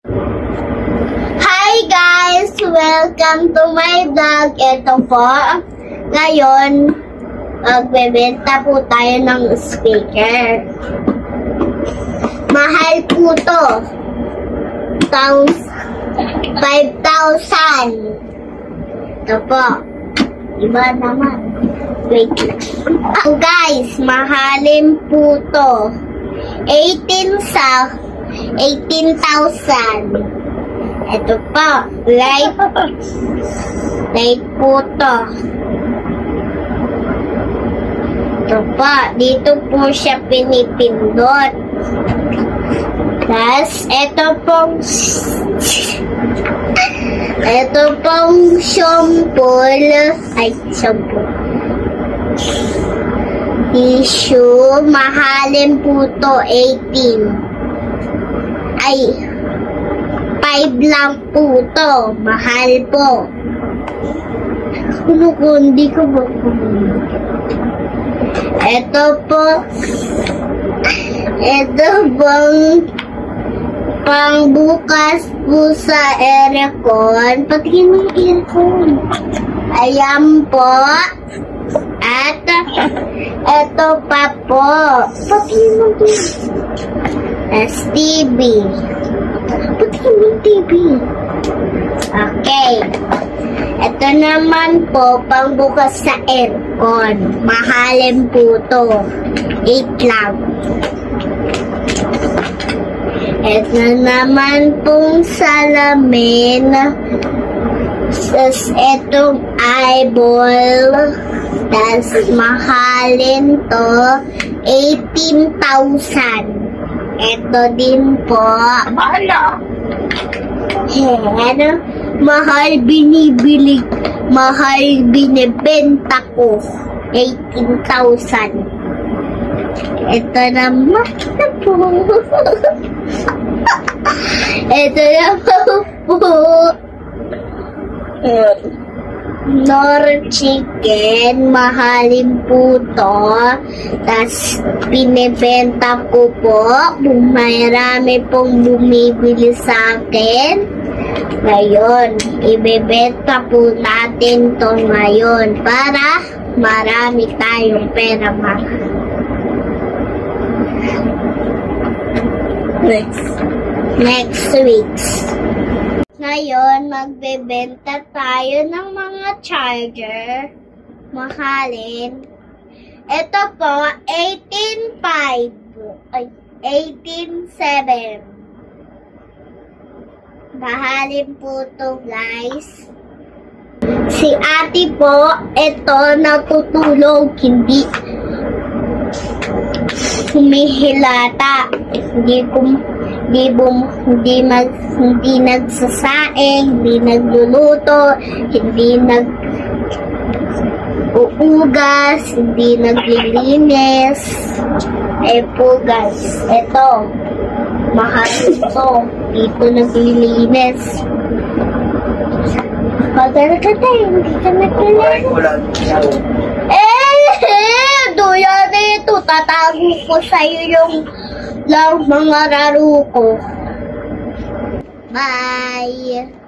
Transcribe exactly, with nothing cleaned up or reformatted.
Hi guys! Welcome to my vlog. Ito po, ngayon, magbebenta po tayo ng speaker. Mahal po to. five thousand. Ito po. Iba naman. Wait. Oh, guys, mahalin po to. eighteen sa eighteen thousand. Ito po, light, light po to. Ito po, dito po siya pinipindot. Tapos, ito pong, ito pong shampoo, ay, shampoo. Tissue, mahalin po to, eighteen. Ay, five lang po to. Mahal po. Ano ko, hindi ko ba ito po. Ito pong pangbukas po sa aircon. Patingin mo yung aircon. Ayan po. At ito pa po. Patingin mo yung S T V. Patingin mo yung T V. Okay. Ito naman po, pangbukas sa aircon. Mahalin po to. eight lang. Ito naman pong salamin. Tapos itong eyeball. Tapos mahalin to. eighteen thousand. Ito din po. Mahal. Yan. Mahal binibili. Mahal binibenta ko. eighteen thousand. Ito naman po. Ito naman po. Nor chicken, mahalin po to. Tapos, pinibenta ko po. Marami pong bumibili sa akin. Ngayon, ibebenta po natin to ngayon para marami tayong pera ma. Next. Next weeks. Ngayon, magbebenta tayo ng mga charger. Mahalin. Ito po, eighteen five. Ay, eighteen seven. Mahalin po to, guys. Si ate po, ito, natutulog. Hindi humihilata. Hindi kum Hindi, bum, hindi, mag, hindi nagsasaing, hindi nagluluto, hindi nag-uugas, hindi naglilinis. Eh po guys, eto, mahal ito, dito naglilinis. Pagkala ka tayo, hindi ka naglilinis. Eh, duya dito, tatago ko sa'yo yung lang mga raro ko. Bye!